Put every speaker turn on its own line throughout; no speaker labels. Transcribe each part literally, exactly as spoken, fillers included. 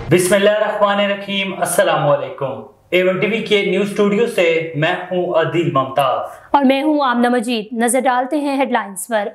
बिस्मिल्लाहिर्रहमानिर्रहीम, अस्सलाम वालेकुम। एवन टीवी के न्यूज स्टूडियो से मैं हूं अदील मुमताज
और मैं हूं आमना मजीद। नजर डालते हैं हेडलाइंस पर।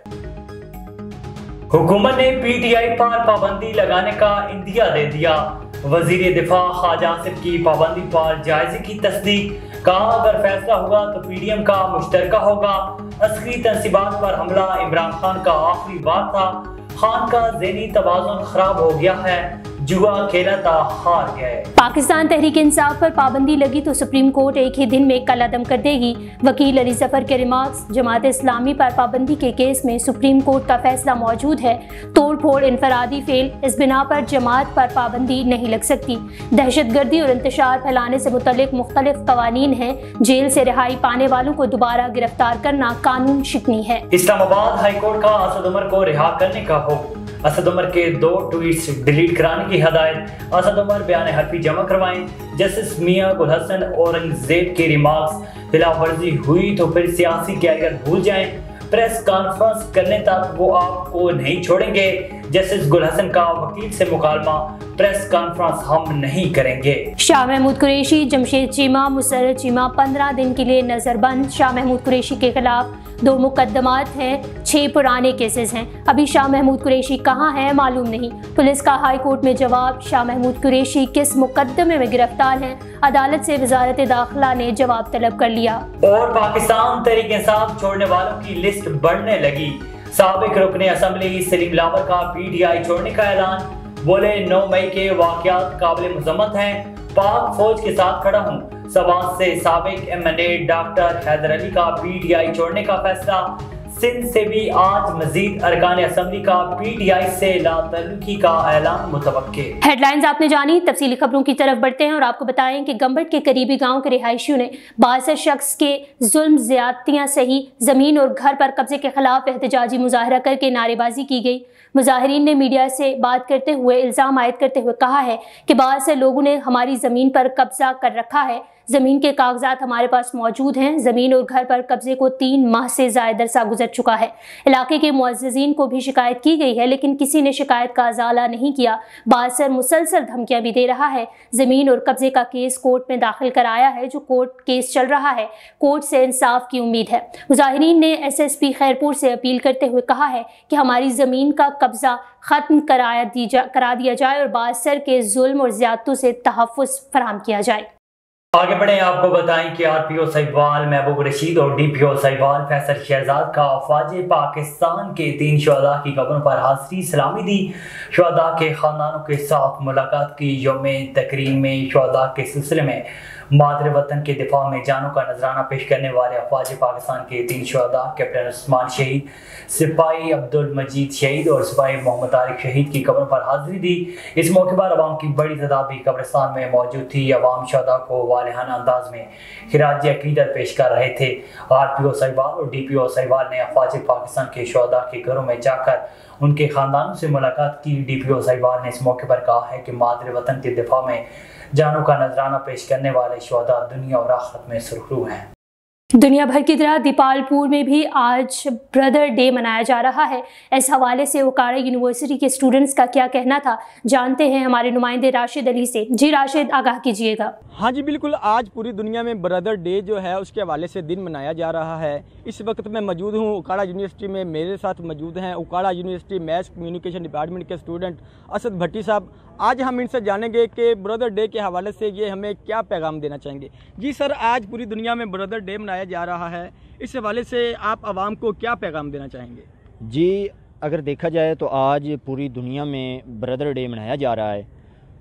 हुकूमत ने पीटीआई पर पाबंदी लगाने का इंदिया दे दिया। वजीर दिफा ख्वाजा आसिफ की पाबंदी पर जायजे की तस्दीक। कहा अगर फैसला हुआ तो पीडीएम का मुश्तरका होगा। अस्करी तंसीबात पर हमला इमरान खान का आखिरी वार था। खान का ज़हनी तवाज़ुन खराब हो गया है, जुआ खेला था हार गए।
पाकिस्तान तहरीक इंसाफ पर पाबंदी लगी तो सुप्रीम कोर्ट एक ही दिन में कल अदम कर देगी। वकील अली जफर के रिमार्क्स। जमात इस्लामी पर पाबंदी के केस में सुप्रीम कोर्ट का फैसला मौजूद है। तोड़ फोड़ इनफरादी फेल, इस बिना पर जमात पर पाबंदी नहीं लग सकती। दहशत गर्दी और इंतशार फैलाने से मुतल्लिक मुख्तलिफ कवानीन हैं। जेल से रिहाई पाने वालों को दोबारा गिरफ्तार करना कानून शिकनी है।
इस्लामाबाद हाईकोर्ट का असद उमर को रिहा करने का हुक्म। असद उमर के दो ट्वीट्स डिलीट कराने की हदायत। असद उमर बयान हल्फी जमा करवाएं। जस्टिस मियां गुल हसन औरंगजेब के रिमार्क्स। खिलाफ वर्जी हुई तो फिर सियासी कैरियर भूल जाएं। प्रेस कॉन्फ्रेंस करने तक वो आपको नहीं छोड़ेंगे। जस्टिस गुल हसन का वकील से मुकालमा, प्रेस कॉन्फ्रेंस हम नहीं करेंगे।
शाह महमूद कुरैशी, जमशेद चीमा, मुसर्रत चीमा पंद्रह दिन के लिए नजरबंद। शाह महमूद कुरैशी के खिलाफ दो मुकदमात हैं, छह पुराने केसेस हैं। अभी शाह महमूद कुरैशी कहाँ हैं मालूम नहीं। पुलिस का हाई कोर्ट में जवाब। शाह महमूद कुरैशी किस मुकदमे में गिरफ्तार हैं, अदालत से वजारत दाखिला ने जवाब तलब कर लिया। और
पाकिस्तान तहरीक इंसाफ छोड़ने वालों की लिस्ट बढ़ने लगी। साबिक रुकने असम्बली सलीम लावर का पीटीआई छोड़ने का ऐलान। बोले नौ मई के वाकयात काबिल मजम्मत हैं, पाक फौज के साथ खड़ा हूँ। सवाल से साबिक M N A doctor Haider Ali का पीटीआई छोड़ने का फैसला। सिंध से भी आज मजीद अरकान असम्बली का पीटीआई से लातल्लुकी का ऐलान मुतवक्के।
हेडलाइंस आपने जानी, तफसीली खबरों की तरफ बढ़ते हैं और आपको बताएं कि गंबट के करीबी गांव के रिहायशियों ने बासठ शख्स के जुल्म ज्यादतियां सही जमीन और घर पर कब्जे के खिलाफ एहतजाजी मुजाहरा करके नारेबाजी की गई। मुजाहिरीन ने मीडिया से बात करते हुए इल्ज़ाम आयद करते हुए कहा है कि बहुत से लोगों ने हमारी ज़मीन पर कब्जा कर रखा है। ज़मीन के कागजात हमारे पास मौजूद हैं। ज़मीन और घर पर कब्जे को तीन माह से ज़्यादा अरसा गुजर चुका है। इलाके के मुअज़्ज़िज़ीन को भी शिकायत की गई है, लेकिन किसी ने शिकायत का अजाला नहीं किया। बासर मुसलसल धमकियां भी दे रहा है। ज़मीन और कब्जे का केस कोर्ट में दाखिल कराया है, जो कोर्ट केस चल रहा है। कोर्ट से इंसाफ की उम्मीद है। मुजाहिरीन ने एस एस पी खैरपुर से अपील करते हुए कहा है कि हमारी ज़मीन का कब्जा ख़त्म कराया दी जा करा दिया जाए और बासर के जुल्म और ज़्यादतों से तहफ़्फ़ुज़ फराहम किया जाए।
आगे बढ़े, आपको बताएं कि आरपीओ साहिबाल महबूब रशीद और डीपीओ साहिबाल फैसल शहजाद का फौज पाकिस्तान के तीन शुहदा की कब्रों पर हाज़िरी सलामी दी। शुहदा के खानदानों के साथ मुलाकात की। यौम तकरीम में शुहदा के सिलसिले में मादर वतन के दिफा में जानों का नजराना पेश करने वाले अफवाज पाकिस्तान के तीन शुहदा कैप्टन उस्मान शहीद, सिपाही अब्दुल मजीद शहीद और सिपाही मोहम्मद तारिक शहीद की कब्रों पर हाजिरी दी। इस मौके पर अवाम की बड़ी तादाद भी कब्रिस्तान में मौजूद थी। अवाम शुहदा को वालिहाना अंदाज में खिराज अकीदत पेश कर रहे थे। आर पी ओ साहिबाल और डी पी ओ साहिबाल ने अफवाज पाकिस्तान के शुहदा के घरों में जाकर उनके खानदानों से मुलाकात की। डी पी ओ साहिबाल ने इस मौके पर कहा है कि मादर वतन के दिफा में जानों का नजराना पेश करने वाले शुहदा दुनिया और आखिरत में सुरखरू हैं।
दुनिया भर की तरह दीपालपुर में भी आज ब्रदर डे मनाया जा रहा है। इस हवाले से ओकाड़ा यूनिवर्सिटी के स्टूडेंट्स का क्या कहना था, जानते हैं हमारे नुमाइंदे राशिद अली से। जी राशिद, आगाह कीजिएगा।
हाँ जी बिल्कुल, आज पूरी दुनिया में ब्रदर डे जो है उसके हवाले से दिन मनाया जा रहा है। इस वक्त मैं मौजूद हूँ ओकाड़ा यूनिवर्सिटी में। मेरे साथ मौजूद हैं Okara university mass communication department के स्टूडेंट असद भट्टी साहब। आज हम इनसे जानेंगे कि ब्रदर डे के हवाले से ये हमें क्या पैगाम देना चाहेंगे। जी सर, आज पूरी दुनिया में ब्रदर डे मनाया जा रहा है, इस हवाले से आप आवाम को क्या पैगाम देना चाहेंगे?
जी, अगर देखा जाए तो आज पूरी दुनिया में ब्रदर डे मनाया जा रहा है,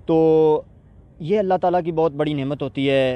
तो ये अल्लाह ताला की बहुत बड़ी नेमत होती है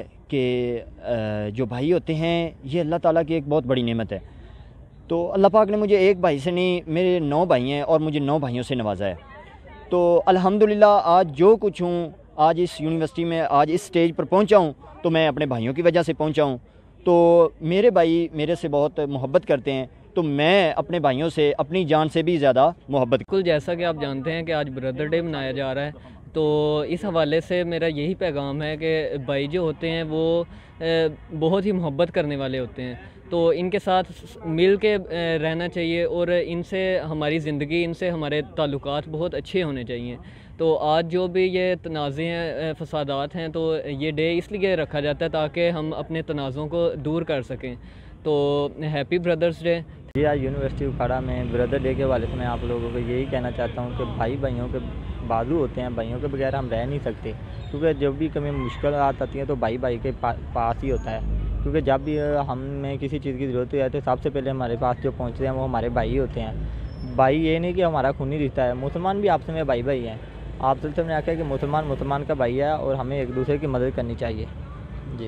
कि जो भाई होते हैं ये अल्लाह ताला की एक बहुत बड़ी नेमत है। तो अल्लाह पाक ने मुझे एक भाई से नहीं, मेरे नौ भाई हैं और मुझे नौ भाइयों से नवाजा है। तो अल्हम्दुलिल्लाह आज जो कुछ हूँ, आज इस यूनिवर्सिटी में आज इस स्टेज पर पहुँचा हूँ तो मैं अपने भाइयों की वजह से पहुँचा हूँ। तो मेरे भाई मेरे से बहुत मोहब्बत करते हैं, तो मैं अपने भाइयों से अपनी जान से भी ज़्यादा मोहब्बत।
बिल्कुल, जैसा कि आप जानते हैं कि आज ब्रदर डे मनाया जा रहा है, तो इस हवाले से मेरा यही पैगाम है कि भाई जो होते हैं वो बहुत ही मोहब्बत करने वाले होते हैं। तो इनके साथ मिल के रहना चाहिए और इनसे हमारी ज़िंदगी, इनसे हमारे ताल्लुकात बहुत अच्छे होने चाहिए। तो आज जो भी ये तनाज़े हैं, फसादात हैं, तो ये डे इसलिए रखा जाता है ताकि हम अपने तनाज़ों को दूर कर सकें। तो हैप्पी ब्रदर्स डे।
जी, आज यूनिवर्सिटी उखाड़ा में ब्रदर डे के हवाले से मैं आप लोगों को यही कहना चाहता हूँ कि भाई भाइयों के बाजू होते हैं, भाइयों के बगैर हम रह नहीं सकते, क्योंकि जब भी कभी मुश्किल आती है तो भाई भाई के पा, पास ही होता है। क्योंकि जब भी हमें किसी चीज़ की ज़रूरत है तो सबसे पहले हमारे पास जो पहुँचते हैं वो हमारे भाई ही होते हैं। भाई ये नहीं कि हमारा खूनी रिश्ता है, मुसलमान भी आपस में भाई भाई हैं। आप सबसे ने आख्या कि मुसलमान मुसलमान का भाई है और हमें एक दूसरे की मदद करनी चाहिए। जी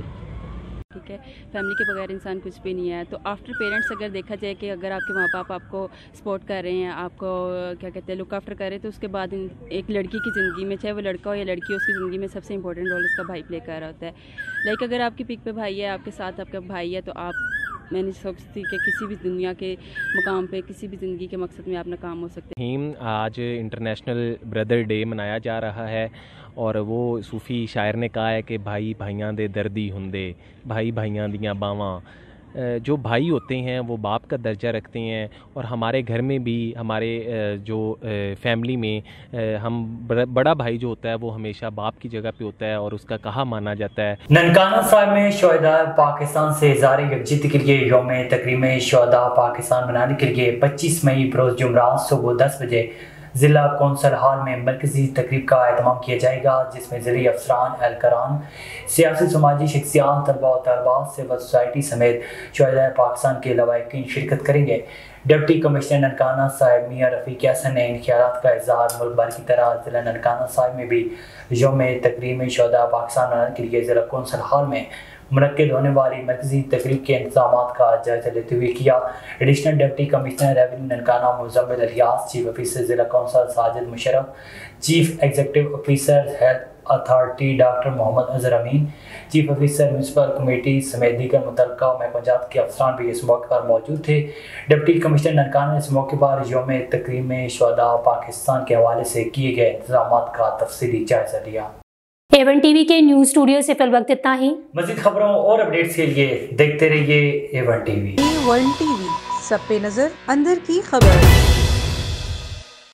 ठीक है, फैमिली के बगैर इंसान कुछ भी नहीं है। तो आफ्टर पेरेंट्स अगर देखा जाए कि अगर आपके माँ बाप आपको सपोर्ट कर रहे हैं, आपको क्या कहते हैं लुक आफ्टर कर रहे हैं, तो उसके बाद एक लड़की की ज़िंदगी में, चाहे वो लड़का हो या लड़की हो, उसकी ज़िंदगी में सबसे इंपॉर्टेंट रोल उसका भाई प्ले कर रहा होता है। लाइक अगर आपकी पिक पे भाई है, आपके साथ आपका भाई है, तो आप मैं नहीं सोचती कि किसी भी दुनिया के मुकाम पे, किसी भी ज़िंदगी के मकसद में आप नाकाम हो सकते
हैं। आज इंटरनेशनल ब्रदर डे मनाया जा रहा है और वो सूफ़ी शायर ने कहा है कि भाई भाइयां दे दर्दी हुंदे, भाई भाइयां दियां बावां। जो भाई होते हैं वो बाप का दर्जा रखते हैं और हमारे घर में भी, हमारे जो फैमिली में हम बड़ा भाई जो होता है वो हमेशा बाप की जगह पे होता है और उसका कहा माना जाता है।
ननकाना साहिब में शोहदा पाकिस्तान से इज़हार यकजहती के लिए यौम तकरीम शोहदा पाकिस्तान मनाने के लिए पच्चीस मई बरोज़ जुमरात सुबह दस बजे ज़िला कौंसल हॉल में मरकज़ी तकरीब का एहतमाम किया जाएगा, जिसमें ज़िली अफसरान, एहलकारान, सियासी समाजी शख्सियात, तलबा और तलबात, सिविल सोसाइटी समेत शोहदाए पाकिस्तान के लवाहिकीन शिरकत करेंगे। डिप्टी कमिश्नर ननकाना साहिब मियाँ रफ़ीक हसन ने इन ख्यालात का इज़हार मुल्क भर की तरह ज़िला ननकाना साहिब में भी यौम तकरीम शोहदा पाकिस्तान मनाने के लिए ज़िला कौंसल हॉल में मुनक्किद होने वाली मरकज़ी तकरीब के इंतज़ाम का जायज़ा लेते हुए किया। Additional deputy commissioner revenue Nankana Muzammil Ilyas, chief officer ज़िला council Sajid Musharraf, chief executive officer health authority doctor Mohammad Azhar Amin, chief officer municipal committee समेत दीगर मुतल्लिका महकमात के अफसरान भी इस मौके पर मौजूद थे। डिप्टी कमिश्नर ननकाना ने इस मौके पर यौम तकरीम शोहदा पाकिस्तान के हवाले से किए गए इंतजाम का तफसीली जायज़ा लिया।
ए वन टीवी के न्यूज़ स्टूडियो से फिल वक्त इतना ही।
मज़ीद खबरों और अपडेट्स के लिए देखते रहिए A one TV.
A one TV, सब पे नजर, अंदर की खबर।